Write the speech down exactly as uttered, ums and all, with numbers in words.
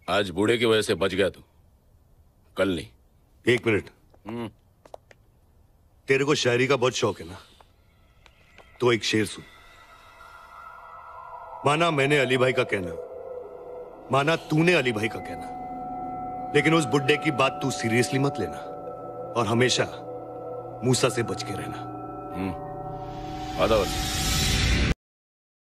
आज बूढ़े की वजह से बच गया तू, कल नहीं। एक मिनट। तेरे को शायरी का बहुत शौक है ना, तो एक शेर सुन। माना मैंने अली भाई का कहना, माना तूने अली भाई का कहना, लेकिन उस बुड्ढे की बात तू सीरियसली मत लेना और हमेशा मूसा से बच के रहना। हम्म आधा